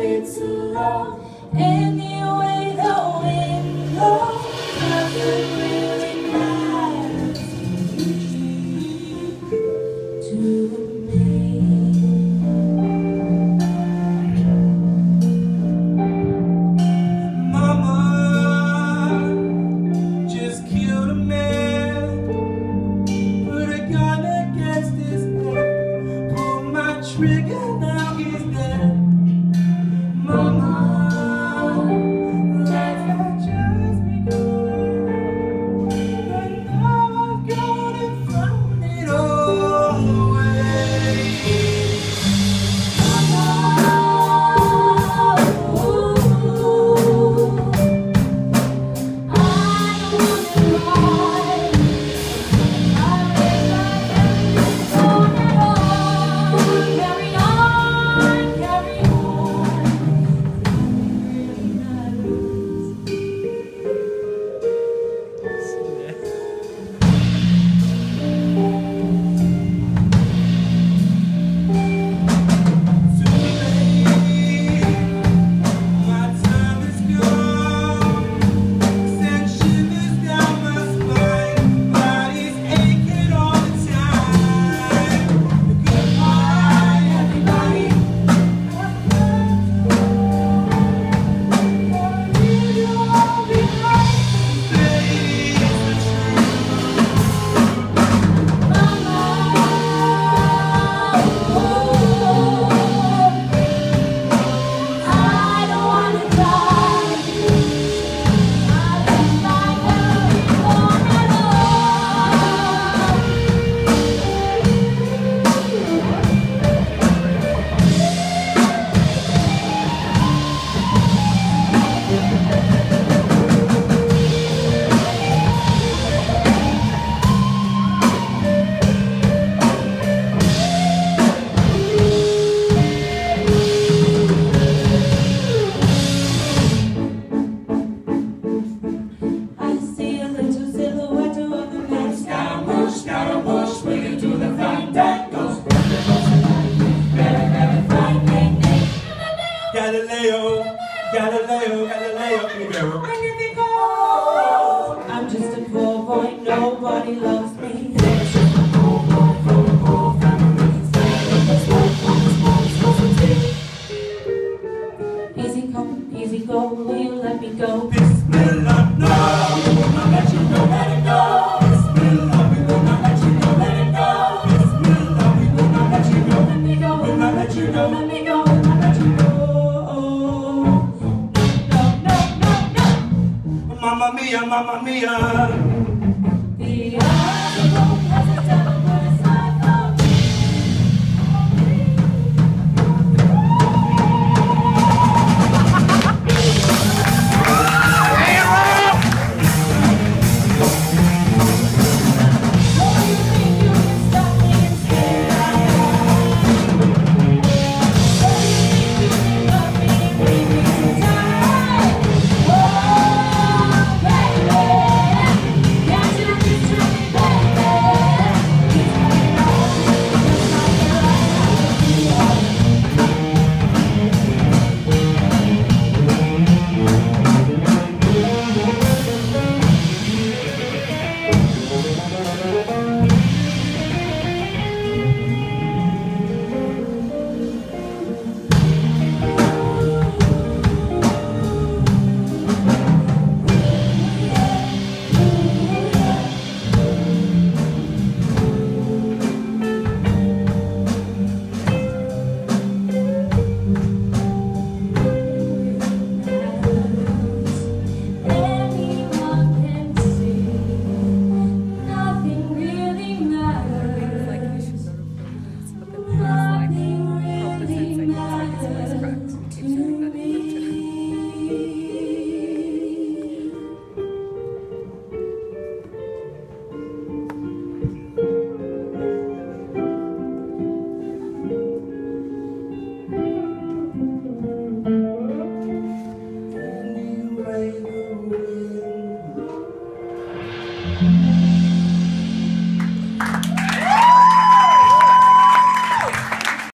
it too long. Anyway, the wind blows, nothing really matters to me. Mama just killed a man, put a gun against his head, pulled my trigger, now he's dead. Mama, life had just begun, but now I've gone and thrown it all away. Mama, ooh, I don't wanna cry. I wish I hadn't gone at all. Carry on, carry on. Galileo, Figaro. I'm just a poor boy, nobody loves me. Easy come, easy go, will you let me go? Bismillah, no, we will not let you go, let it go. Bismillah, we will not let you go, let it go. Bismillah, we will not let you go, let me go, will not let you go, let me go, will not let you go. Mamma mia, mamma mia. The other has a devil put aside for me. Oh, you think you can stop me and say that? Oh, you think you can love me and bring me to time? Oh, baby, can't you just tell me, baby? He's coming on just like you like Anyway, the wind